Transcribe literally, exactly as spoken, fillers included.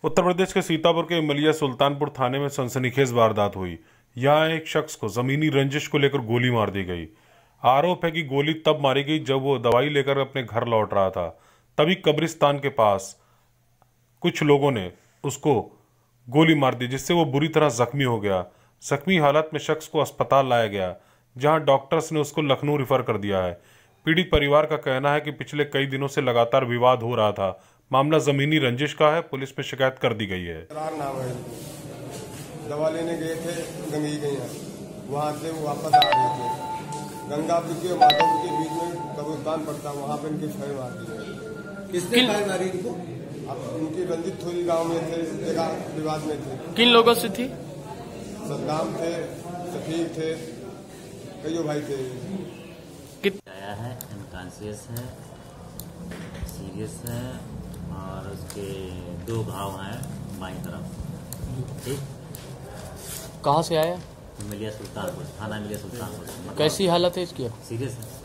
उत्तर प्रदेश के सीतापुर के इमलिया सुल्तानपुर थाने में सनसनीखेज वारदात हुई। यहां एक शख्स को जमीनी रंजिश को लेकर गोली मार दी गई। आरोप है कि गोली तब मारी गई जब वो दवाई लेकर अपने घर लौट रहा था। तभी कब्रिस्तान के पास कुछ लोगों ने उसको गोली मार दी, जिससे वो बुरी तरह जख्मी हो गया। जख्मी हालत में शख्स को अस्पताल लाया गया, जहां डॉक्टर्स ने उसको लखनऊ रिफर कर दिया है। पीड़ित परिवार का कहना है कि पिछले कई दिनों से लगातार विवाद हो रहा था। मामला जमीनी रंजिश का है। पुलिस में शिकायत कर दी गई है। नाम है, दवा लेने गए थे गंगी गई, वहाँ से वो वापस आ रहे थे। गंगा ब्रिज के माधव के बीच में कब्रिस्तान पड़ता, वहाँ पे इनके छह मार दिए। किसने फायर मारी इनको? अब इनकी रंजित थोड़ी गांव में थे, जगह विवाद में थे। किन लोगों से थी? सद्दाम थे, शफीक थे, कईयों भाई थे। आया है, अनकॉन्शियस है, सीरियस है और उसके दो घाव हैं बाईं तरफ। ठीक, कहाँ से आया? इमलिया सुल्तानपुर, थाना इमलिया सुल्तानपुर। कैसी हालत है इसकी? सीरियस है।